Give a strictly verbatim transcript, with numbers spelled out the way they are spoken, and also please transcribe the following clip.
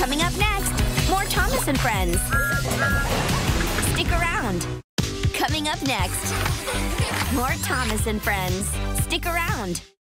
Coming up next, more Thomas and Friends. Stick around. Coming up next, more Thomas and Friends. Stick around.